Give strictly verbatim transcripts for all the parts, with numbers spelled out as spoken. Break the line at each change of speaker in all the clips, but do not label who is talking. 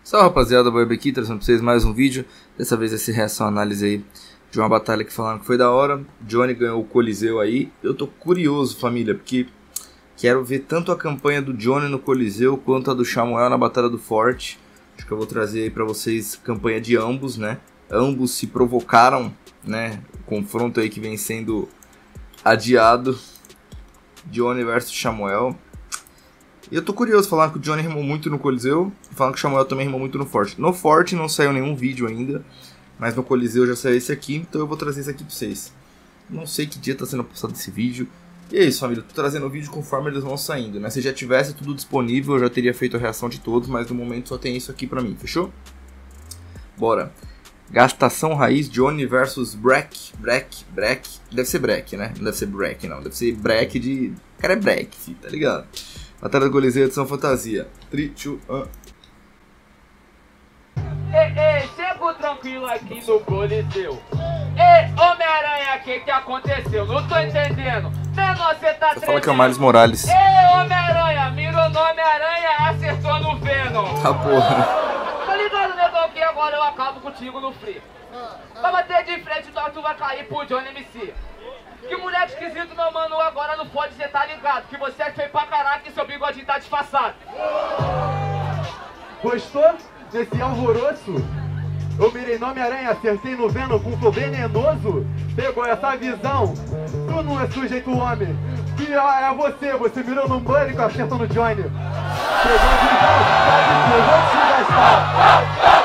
Salve rapaziada, Barba aqui, trazendo pra vocês mais um vídeo. Dessa vez essa reação análise aí de uma batalha que falaram que foi da hora. Johnny ganhou o Coliseu aí. Eu tô curioso, família, porque quero ver tanto a campanha do Johnny no Coliseu quanto a do Samuel na Batalha do Forte. Acho que eu vou trazer aí pra vocês a campanha de ambos, né? Ambos se provocaram, né? O confronto aí que vem sendo adiado. Johnny versus Samuel. E eu tô curioso, falando que o Johnny rimou muito no Coliseu, falando que o Samuel também rimou muito no Forte. No Forte não saiu nenhum vídeo ainda, mas no Coliseu já saiu esse aqui, então eu vou trazer esse aqui pra vocês. Não sei que dia tá sendo postado esse vídeo. E é isso, família, tô trazendo o vídeo conforme eles vão saindo, né? Se já tivesse tudo disponível, eu já teria feito a reação de todos, mas no momento só tem isso aqui pra mim, fechou? Bora. Gastação Raiz, Johnny versus Breck. Breck, Breck. Deve ser Breck, né? Não deve ser Breck, não. Deve ser Breck de... O cara é Breck, filho, tá ligado? Batalha do Coliseu, edição fantasia. três, dois, um.
Ei, ei, chego tranquilo aqui no Coliseu. Ei, Homem-Aranha, o que que aconteceu? Não tô entendendo. Menor, você tá
Você fala que é o Miles Morales.
Ei, Homem-Aranha, mirou no Homem-Aranha, acertou no Venom.
Tá porra.
Tá ligado, negão, que agora eu acabo contigo no free. Vai bater de frente, então tu vai cair pro Johnny M C. Que moleque esquisito, meu mano, agora não pode, cê tá ligado. Que você é feio pra caraca e seu bigodinho tá disfarçado.
Gostou desse alvoroço? Eu mirei no Homem-Aranha, acertei no Venom com um flow venenoso. Pegou essa visão, tu não é sujeito homem. Pior é você, você mirou no Pânico, acertou no Johnny. Pegou a visão, eu vou te gastar.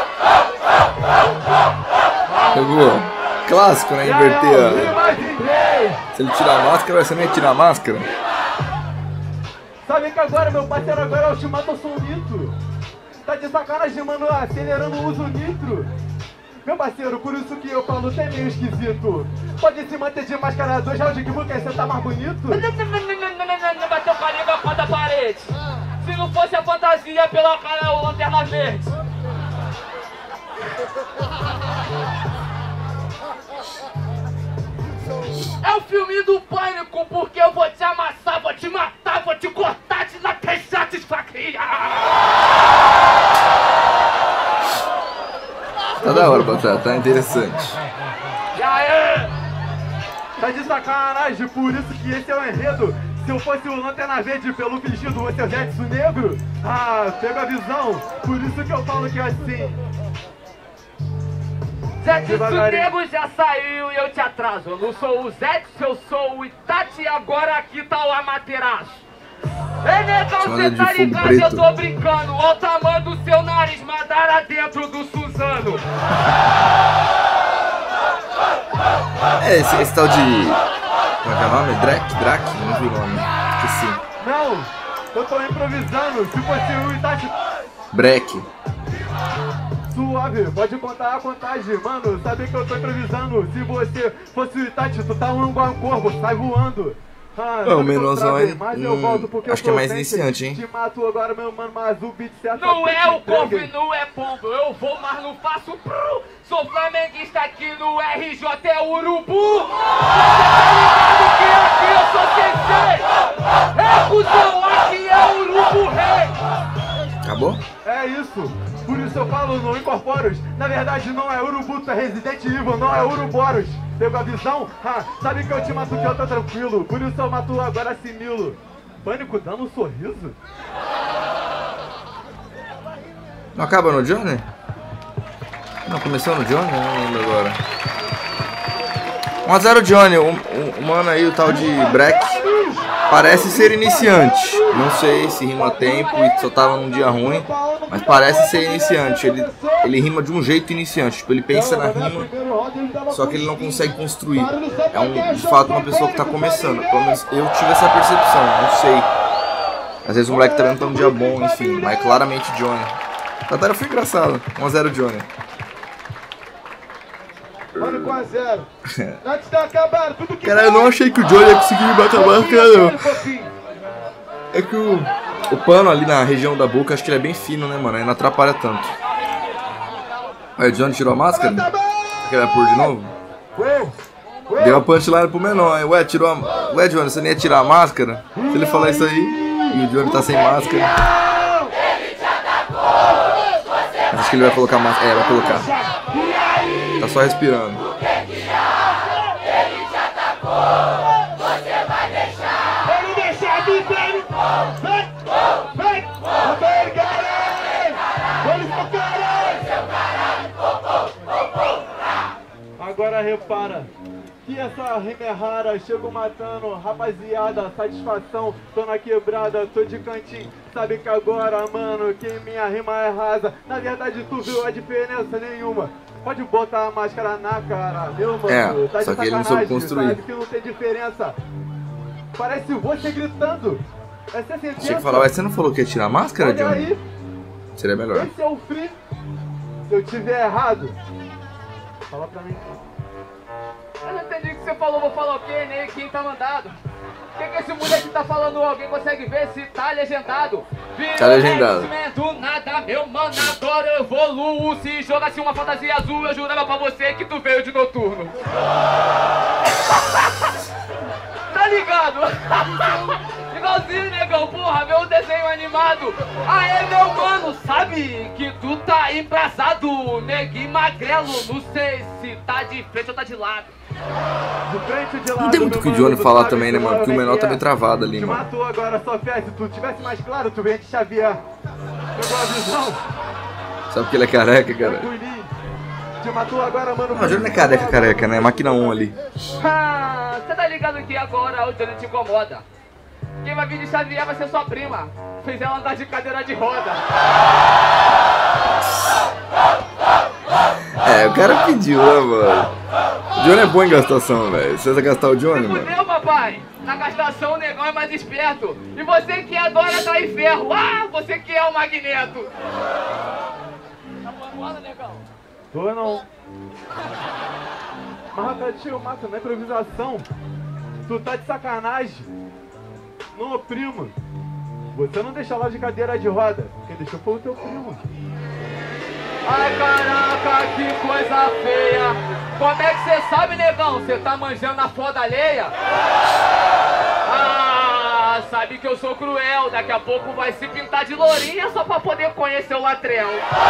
Pegou. Clássico, né? Inverter a... Se ele tirar a máscara, você nem tirar a máscara.
Sabe que agora, meu parceiro, agora é o Shimato Nitro. Tá de sacanagem, mano, acelerando o uso nitro. Meu parceiro, por isso que eu falo, você é meio esquisito. Pode se manter de máscara dois rounds que porque você tá mais bonito.
Não bateu com a língua contra a parede. Se não fosse a fantasia pela cara, o Lanterna Verde. É o filme do Pânico, porque eu vou te amassar, vou te matar, vou te cortar, te deixar te esfaquear.
Tá da hora, Batata, tá interessante.
E aí?
Tá de sacanagem, por isso que esse é o enredo. Se eu fosse o Lanterna Verde pelo vestido, você é o Jetson Negro? Ah, pega a visão, por isso que eu falo que é assim.
Zetsu Nego já saiu e eu te atraso. Eu não sou o Zetsu, eu sou o Itachi e agora aqui tá o Amaterasu. Ei, negão, cê tá ligado, eu tô brincando. Olha o tamanho do seu nariz, Madara dentro do Suzano.
É, esse, esse tal de... Como é que é o nome? Drake? Drake? Não vi o nome. Esqueci.
Não, eu tô improvisando. Se fosse o Itachi...
Breck.
Suave, pode contar a contagem, mano, sabe que eu tô improvisando. Se você fosse o Itachi, tu tá um igual um corvo, sai voando. Ah,
é, o menorzão aí,
hum,
acho que é mais iniciante, hein?
Te mato agora, meu mano, mas o beat certo.
Não é o corvo e não é pombo, eu vou, mas não faço pru. Sou flamenguista aqui no R J, é Urubu. Você tá ligado que aqui eu sou sensei. É cuzão, aqui é Urubu Rei.
Acabou?
É isso, por isso eu falo no Incorporos. Na verdade não é Urubu, tu é Resident Evil, não é Uruboros. Pegou a visão? Ha, sabe que eu te mato que eu tô tranquilo. Por isso eu mato agora assimilo. Pânico dando um sorriso.
Não acaba no Johnny? Não, começou no Johnny? Não lembro agora. um a zero Johnny, o, o, o mano aí, o tal de Breck, parece ser iniciante. Não sei se rima a tempo e só tava num dia ruim, mas parece ser iniciante. Ele, ele rima de um jeito iniciante, tipo, ele pensa na rima, só que ele não consegue construir. É um, de fato uma pessoa que tá começando. Pelo menos eu tive essa percepção, não sei. Às vezes o moleque também não tá um dia bom, enfim, mas claramente Johnny. A batalha foi engraçada, um a zero Johnny.
um a zero. Antes de acabar, tudo que...
Cara, eu não achei que o Johnny ia conseguir matar a máscara, não. É que o, o pano ali na região da boca, acho que ele é bem fino, né, mano? Aí não atrapalha tanto. Aí o Johnny tirou a máscara? Quer vai pôr de novo? Deu a punchline pro menor. Ué, tirou a... Ué, Johnny, você nem ia tirar a máscara? Se ele falar isso aí, e o Johnny tá sem máscara. Acho que ele vai colocar máscara. É, vai colocar. Tá só respirando.
Ele te atacou, você vai deixar.
Ele deixar de ver. Vem, vem, vem, caralho. Olha seu caralho. Agora repara. Que essa rima é rara, chego matando, rapaziada, satisfação, tô na quebrada, tô de cantinho, sabe que agora, mano, que minha rima é rasa, na verdade tu viu a diferença nenhuma, pode botar a máscara na cara, meu mano,
é,
tá de
só que ele não soube construir.
Sabe que não tem diferença, parece você gritando, essa é sentença.
Tinha que falar, mas você não falou que ia tirar a máscara,
Olha
Johnny?
aí,
seria melhor.
esse é o free, se eu tiver errado, fala pra mim.
Eu não entendi o que você falou, vou falar o quê, nem quem tá mandado. O que que esse moleque tá falando? Alguém consegue ver se tá legendado? Virou
tá legendado.
Do nada, meu mano, agora eu evoluo. Se jogasse uma fantasia azul, eu jurava pra você que tu veio de noturno. Tá ligado? Igualzinho, negão, porra, meu desenho animado. Aê, meu mano, sabe que tu tá embrasado, neguinho magrelo. Não sei se tá de frente ou tá de lado.
De frente ou de lado,
não tem muito o que o Johnny falar também, né, mano? Porque o menor tá meio travado ali,
te
mano.
Te matou agora, só fé. Se tu tivesse mais claro, tu vem te chavear. Pegou a visão?
Sabe porque ele é careca, cara?
Te matou agora, mano.
Não, o Johnny não é careca, careca, né? Máquina um ali.
Ah, você tá ligado que agora o Johnny te incomoda. Quem vai vir de chavear vai ser sua prima. Fez ela andar de cadeira de roda.
É, o cara pediu, né, mano? O Johnny é bom em gastação, velho. Você vai gastar o Johnny, mano?
Fudeu, papai. Na gastação o negão é mais esperto. E você que adora trair ferro. Ah, você que é o Magneto. Tá falando, negão?
Tô não. Mas, tio, mata, na improvisação. Tu tá de sacanagem. Não, primo. Você não deixa lá de cadeira de roda. Quem deixou foi o teu primo.
Ai, caraca, que coisa feia. Como é que você sabe, negão? Você tá manjando a foda alheia? Ah, sabe que eu sou cruel. Daqui a pouco vai se pintar de lourinha só pra poder conhecer o latrel.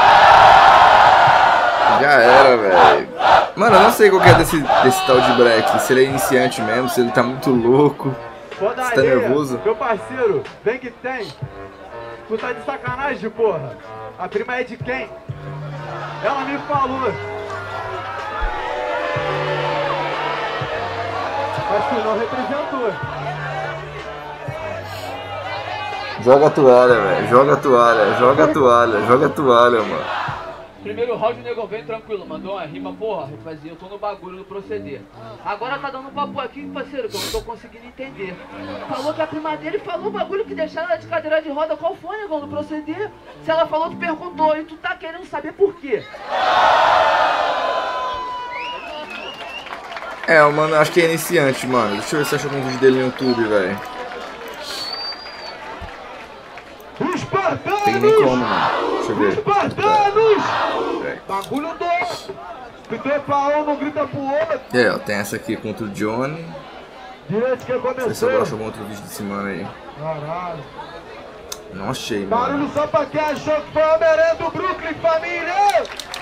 Já era, velho. Mano, eu não sei qual que é desse, desse tal de break. Se ele é iniciante mesmo, se ele tá muito louco.
Foda
Você tá
alheia,
nervoso?
meu parceiro, vem que tem. Tu tá de sacanagem, porra. A prima é de quem? Ela me falou. Mas tu não representou.
Joga a toalha, velho. Joga a toalha, joga a toalha, joga a toalha, mano.
Primeiro round o negão vem tranquilo, mandou uma rima, porra, rapaziada, eu tô no bagulho do proceder. Agora tá dando um papo aqui, parceiro, que eu não tô conseguindo entender. Falou que a prima dele falou o bagulho que deixaram ela de cadeira de roda, qual foi, negão, do proceder? Se ela falou, tu perguntou, e tu tá querendo saber por quê?
É, mano, acho que é iniciante, mano. Deixa eu ver se acha algum vídeo dele no YouTube, velho. Tem nem como, mano. Deixa eu ver.
Espartanos! Bagulho doido! Se tu falar, não grita pro outro.
É, ó, tem essa aqui contra o Johnny.
Direito que
Deixa eu ver se eu
começou.
acho algum outro vídeo desse mano aí.
Caralho.
Não achei, mano.
Barulho só pra quem achou que foi o Homem-Aranha do Brooklyn, família!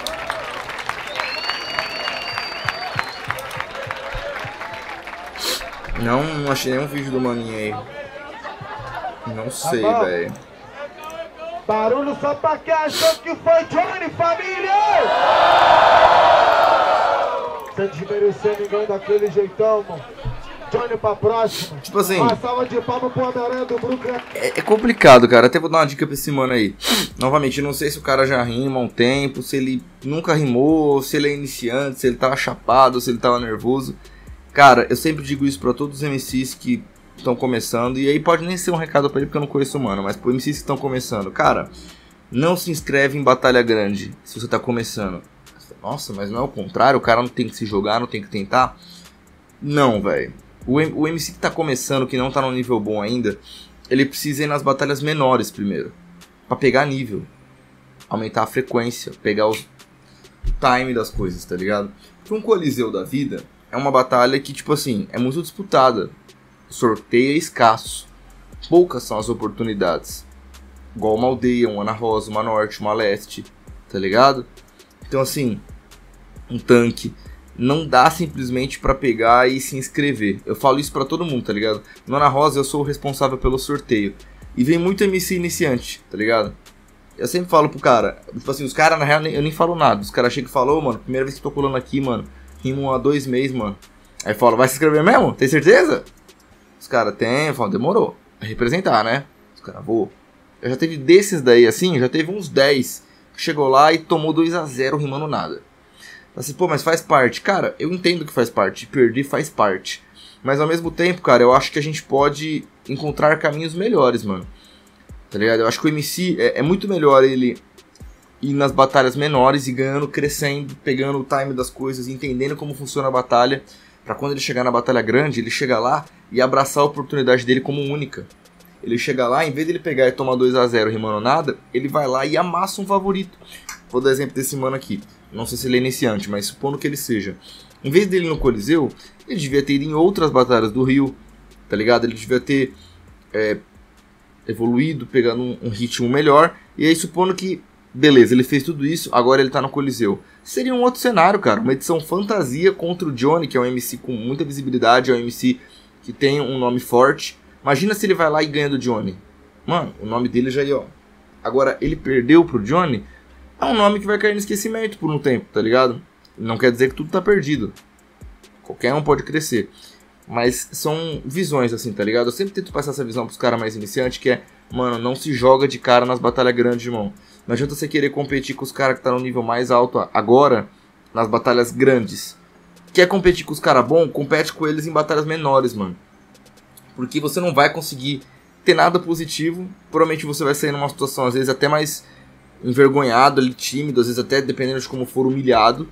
Não, não achei nenhum vídeo do maninho aí. Não sei,
bom.
velho.
Barulho só pra quem achou que foi Johnny, família! Sem desmerecer ninguém daquele jeitão, mano. Johnny pra próxima.
Tipo assim,
Uma salva de palmas pro Homem-Aranha do Brooklyn.
é, é complicado, cara. Até vou dar uma dica pra esse mano aí. Novamente, eu não sei se o cara já rima há um tempo, se ele nunca rimou, se ele é iniciante, se ele tava chapado, se ele tava nervoso. Cara, eu sempre digo isso pra todos os M Cs que estão começando, e aí pode nem ser um recado pra ele porque eu não conheço o mano, mas pro M Cs que estão começando, cara, não se inscreve em batalha grande se você tá começando. Nossa, mas não é o contrário, o cara não tem que se jogar, não tem que tentar. Não, velho. O, o M C que tá começando, que não tá no nível bom ainda, ele precisa ir nas batalhas menores primeiro, pra pegar nível, aumentar a frequência, pegar os, o time das coisas, tá ligado? Porque um Coliseu da vida é uma batalha que, tipo assim, é muito disputada. Sorteio é escasso. Poucas são as oportunidades. Igual uma aldeia, uma Ana Rosa, uma Norte, uma Leste. tá ligado? Então assim, um tanque não dá simplesmente pra pegar e se inscrever. Eu falo isso pra todo mundo, tá ligado? No Ana Rosa eu sou o responsável pelo sorteio. E vem muito M C iniciante, tá ligado? Eu sempre falo pro cara, tipo assim, os caras na real eu nem falo nada. Os caras chegam e falam, ô, mano, primeira vez que tô colando aqui, mano, rimo há dois meses, mano. Aí fala, vai se inscrever mesmo? Tem certeza? Os caras tem, eu falo, demorou. É representar, né? Os caras, vou. Eu já teve desses daí, assim, já teve uns dez que chegou lá e tomou dois a zero rimando nada. Assim, pô, mas faz parte. Cara, eu entendo que faz parte. Perder faz parte. Mas ao mesmo tempo, cara, eu acho que a gente pode encontrar caminhos melhores, mano. Tá ligado? Eu acho que o M C é, é muito melhor ele ir nas batalhas menores e ganhando, crescendo, pegando o time das coisas, entendendo como funciona a batalha. Pra quando ele chegar na batalha grande, ele chega lá e abraçar a oportunidade dele como única. Ele chega lá, em vez de ele pegar e tomar dois a zero rimando nada, ele vai lá e amassa um favorito. Vou dar exemplo desse mano aqui. Não sei se ele é iniciante, mas supondo que ele seja. Em vez dele ir no Coliseu, ele devia ter ido em outras batalhas do Rio, tá ligado? Ele devia ter é, evoluído, pegando um, um ritmo melhor. E aí, supondo que, beleza, ele fez tudo isso, agora ele tá no Coliseu. Seria um outro cenário, cara. Uma edição fantasia contra o Johnny, que é um M C com muita visibilidade, é um M C que tem um nome forte. Imagina se ele vai lá e ganha do Johnny. Mano, o nome dele já ia, ó. Agora, ele perdeu pro Johnny... É um nome que vai cair no esquecimento por um tempo, tá ligado? Não quer dizer que tudo tá perdido. Qualquer um pode crescer. Mas são visões, assim, tá ligado? Eu sempre tento passar essa visão pros caras mais iniciantes, que é, mano, não se joga de cara nas batalhas grandes, irmão. Não adianta você querer competir com os caras que tá no nível mais alto agora, nas batalhas grandes. Quer competir com os caras bons? Compete com eles em batalhas menores, mano. Porque você não vai conseguir ter nada positivo. Provavelmente você vai sair numa situação, às vezes, até mais... envergonhado, ali, tímido, às vezes até dependendo de como for humilhado.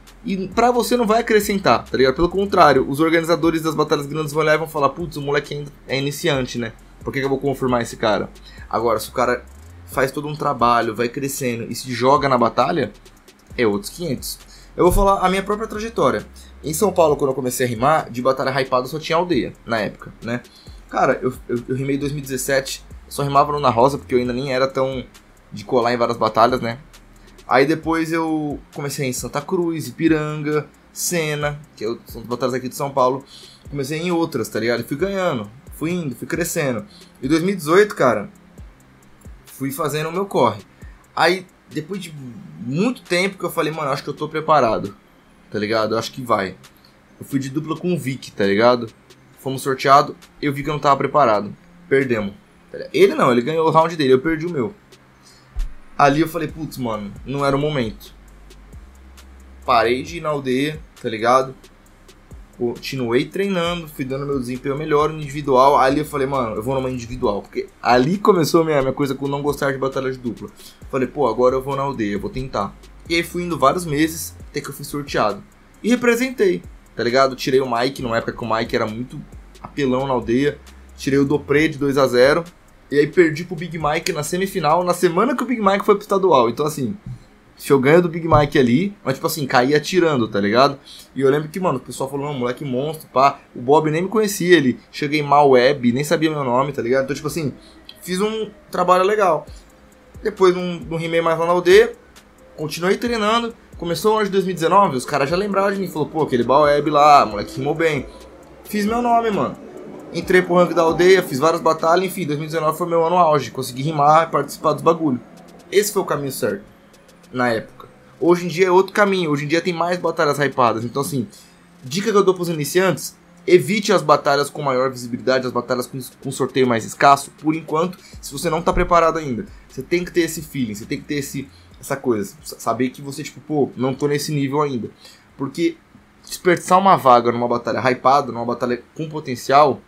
E pra você não vai acrescentar, tá ligado? Pelo contrário, os organizadores das batalhas grandes vão olhar e vão falar, putz, o moleque ainda é iniciante, né? Por que que eu vou confirmar esse cara? Agora, se o cara faz todo um trabalho, vai crescendo e se joga na batalha, é outros quinhentos. Eu vou falar a minha própria trajetória. Em São Paulo, quando eu comecei a rimar, de batalha hypada só tinha aldeia, na época, né? Cara, eu, eu, eu rimei em dois mil e dezessete, só rimava no Ana Rosa, porque eu ainda nem era tão... de colar em várias batalhas, né? Aí depois eu comecei em Santa Cruz, Ipiranga, Sena, que são as batalhas aqui de São Paulo. Comecei em outras, tá ligado? E fui ganhando, fui indo, fui crescendo. Em dois mil e dezoito, cara, fui fazendo o meu corre. Aí, depois de muito tempo que eu falei, mano, acho que eu tô preparado, tá ligado? Eu acho que vai. Eu fui de dupla com o Vic, tá ligado? Fomos sorteados, eu vi que eu não tava preparado. Perdemos. Ele não, ele ganhou o round dele, eu perdi o meu. Ali eu falei, putz, mano, não era o momento. Parei de ir na aldeia, tá ligado? Continuei treinando, fui dando meu desempenho melhor no individual. Ali eu falei, mano, eu vou numa individual. Porque ali começou a minha, minha coisa com não gostar de batalha de dupla. Falei, pô, agora eu vou na aldeia, vou tentar. E aí fui indo vários meses, até que eu fui sorteado. E representei, tá ligado? Tirei o Mike, numa época que o Mike era muito apelão na aldeia. Tirei o Dopré de dois a zero. E aí perdi pro Big Mike na semifinal, na semana que o Big Mike foi pro estadual. Então assim, se eu ganho do Big Mike ali, mas tipo assim, caí atirando, tá ligado? E eu lembro que, mano, o pessoal falou, não, moleque monstro, pá. O Bob nem me conhecia, ele cheguei mal web, nem sabia meu nome, tá ligado? Então tipo assim, fiz um trabalho legal. Depois não, não rimei mais lá na aldeia, continuei treinando. Começou o ano de dois mil e dezenove, os caras já lembraram de mim, falou, pô, aquele Baweb lá, moleque rimou bem. Fiz meu nome, mano. Entrei pro ranking da aldeia, fiz várias batalhas, enfim, dois mil e dezenove foi meu ano auge, consegui rimar e participar dos bagulho. Esse foi o caminho certo, na época. Hoje em dia é outro caminho, hoje em dia tem mais batalhas hypadas, então assim, dica que eu dou pros iniciantes, evite as batalhas com maior visibilidade, as batalhas com, com sorteio mais escasso, por enquanto, se você não tá preparado ainda. Você tem que ter esse feeling, você tem que ter esse, essa coisa, saber que você, tipo, pô, não tô nesse nível ainda. Porque desperdiçar uma vaga numa batalha hypada, numa batalha com potencial...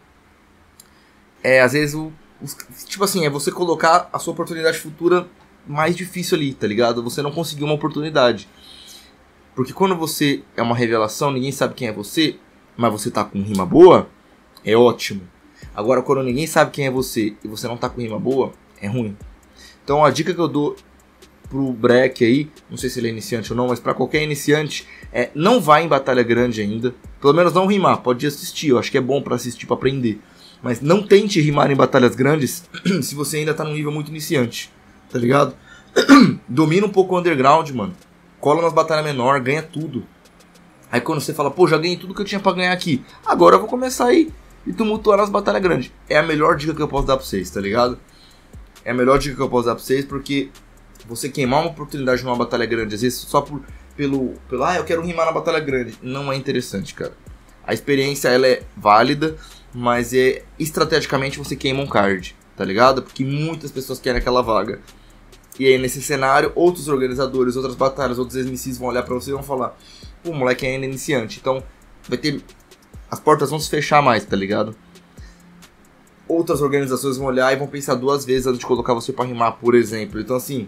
É, às vezes, o, o, tipo assim, é você colocar a sua oportunidade futura mais difícil ali, tá ligado? Você não conseguiu uma oportunidade. Porque quando você é uma revelação, ninguém sabe quem é você, mas você tá com rima boa, é ótimo. Agora, quando ninguém sabe quem é você e você não tá com rima boa, é ruim. Então, a dica que eu dou pro Breck aí, não sei se ele é iniciante ou não, mas pra qualquer iniciante, é não vá em batalha grande ainda. Pelo menos não rimar, pode assistir, eu acho que é bom pra assistir, pra aprender. Mas não tente rimar em batalhas grandes se você ainda tá num nível muito iniciante, tá ligado? domina um pouco o underground, mano. Cola nas batalhas menores, ganha tudo. Aí quando você fala, pô, já ganhei tudo que eu tinha pra ganhar aqui. Agora eu vou começar aí e tumultuar nas batalhas grandes. É a melhor dica que eu posso dar pra vocês, tá ligado? É a melhor dica que eu posso dar pra vocês, porque você queimar uma oportunidade numa batalha grande, às vezes só por, pelo, pelo, ah, eu quero rimar na batalha grande, não é interessante, cara. A experiência, ela é válida, mas é estrategicamente você queima um card, tá ligado? Porque muitas pessoas querem aquela vaga. E aí nesse cenário, outros organizadores, outras batalhas, outros M Cs vão olhar pra você e vão falar, pô, o moleque é ainda iniciante, então vai ter... as portas vão se fechar mais, tá ligado? Outras organizações vão olhar e vão pensar duas vezes antes de colocar você pra rimar, por exemplo. Então assim,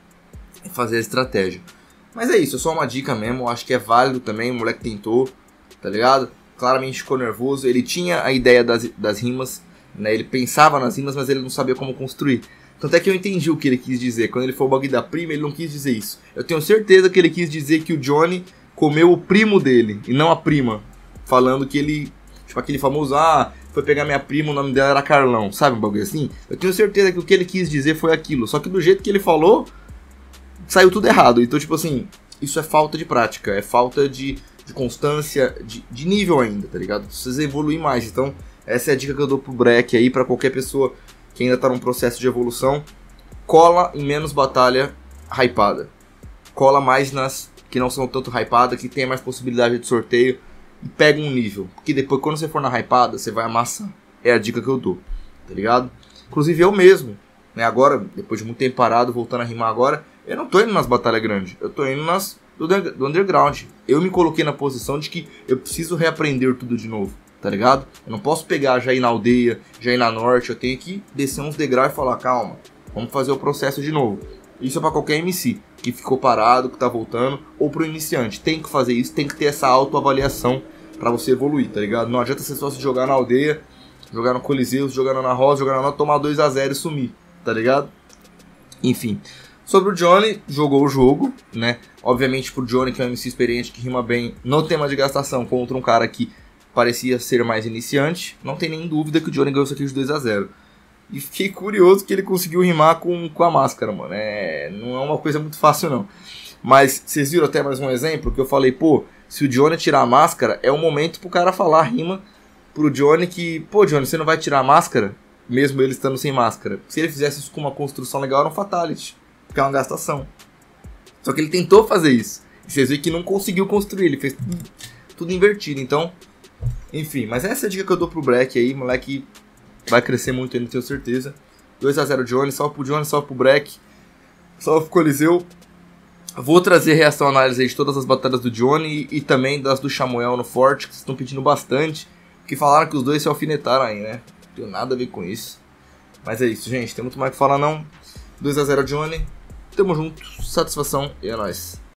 é fazer a estratégia. Mas é isso, é só uma dica mesmo, eu acho que é válido também, o moleque tentou, tá ligado? Claramente ficou nervoso, ele tinha a ideia das, das rimas, né? Ele pensava nas rimas, mas ele não sabia como construir. Tanto é que eu entendi o que ele quis dizer. Quando ele falou o bagulho da prima, ele não quis dizer isso. Eu tenho certeza que ele quis dizer que o Johnny comeu o primo dele, e não a prima. Falando que ele, tipo aquele famoso, ah, foi pegar minha prima, o nome dela era Carlão, sabe um bagulho assim? Eu tenho certeza que o que ele quis dizer foi aquilo. Só que do jeito que ele falou, saiu tudo errado. Então, tipo assim, isso é falta de prática, é falta de, de constância, de, de nível ainda, tá ligado? Precisa evoluir mais. Então, essa é a dica que eu dou pro Breck aí, pra qualquer pessoa que ainda tá num processo de evolução. Cola em menos batalha hypada. Cola mais nas que não são tanto hypadas, que tem mais possibilidade de sorteio. E pega um nível. Porque depois, quando você for na hypada, você vai amassar. É a dica que eu dou, tá ligado? Inclusive eu mesmo, né? Agora, depois de muito tempo parado, voltando a rimar agora, eu não tô indo nas batalhas grandes. Eu tô indo nas do, do underground. Eu me coloquei na posição de que eu preciso reaprender tudo de novo, tá ligado? Eu não posso pegar, já ir na aldeia, já ir na norte. Eu tenho que descer uns degraus e falar, calma, vamos fazer o processo de novo. Isso é pra qualquer M C que ficou parado, que tá voltando, ou pro iniciante. Tem que fazer isso, tem que ter essa autoavaliação pra você evoluir, tá ligado? Não adianta você só se jogar na aldeia, jogar no Coliseu, jogar na Rosa, jogar na Nota, tomar dois a zero e sumir, tá ligado? Enfim. Sobre o Johnny, jogou o jogo, né? Obviamente pro Johnny, que é um M C experiente, que rima bem no tema de gastação, contra um cara que parecia ser mais iniciante, não tem nem dúvida que o Johnny ganhou isso aqui de dois a zero. E fiquei curioso que ele conseguiu rimar com, com a máscara, mano. É, não é uma coisa muito fácil, não. Mas vocês viram até mais um exemplo que eu falei, pô, se o Johnny tirar a máscara, é o momento pro cara falar a rima pro Johnny que, pô, Johnny, você não vai tirar a máscara? Mesmo ele estando sem máscara. Se ele fizesse isso com uma construção legal, era um fatality, porque é uma gastação. Só que ele tentou fazer isso. E vocês viram que não conseguiu construir, ele fez tudo, tudo invertido. Então, enfim, mas essa é a dica que eu dou pro Breck aí, moleque. Vai crescer muito ainda, tenho certeza. dois a zero Johnny, salve pro Johnny, salve pro Breck, salve pro Coliseu. Vou trazer reação análise aí de todas as batalhas do Johnny e também das do Chamuel no Forte, que vocês estão pedindo bastante. Que falaram que os dois se alfinetaram aí, né? Não tem nada a ver com isso. Mas é isso, gente. Tem muito mais o que falar, não. dois a zero Johnny. Tamo junto. Satisfação e é nóis.